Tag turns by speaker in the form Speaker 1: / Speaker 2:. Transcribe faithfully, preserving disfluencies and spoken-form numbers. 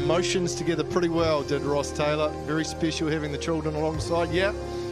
Speaker 1: emotions together pretty well, did Ross Taylor. Very special having the children alongside. Yeah,